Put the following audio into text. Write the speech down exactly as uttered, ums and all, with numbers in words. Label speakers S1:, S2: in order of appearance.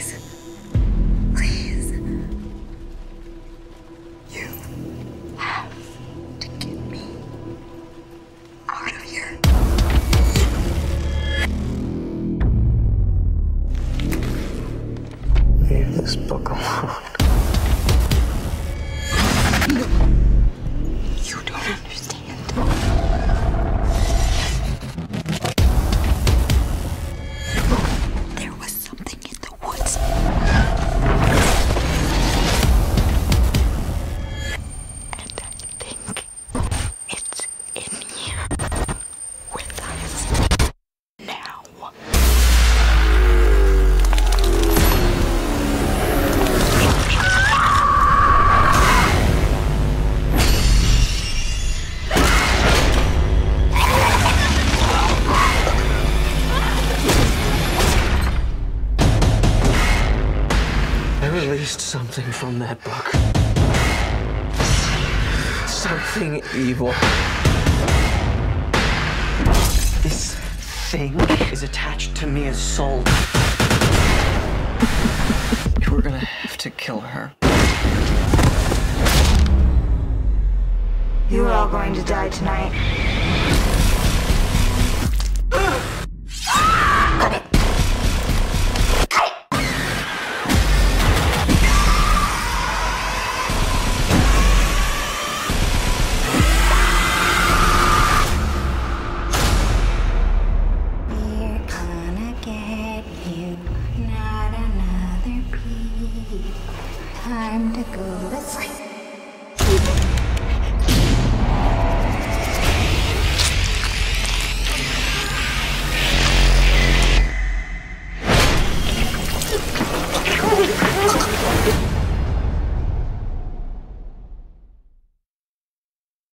S1: Please. Please. You have to get me out of here.
S2: Leave this book alone.
S1: No. You don't understand. There was something in the woods. And I think it's in here with us now.
S2: I released something from that book. Something evil. This thing is attached to Mia's soul. We're gonna have to kill her.
S3: You are all going to die tonight.
S4: We're gonna get you, not another beat. Time to go to sleep.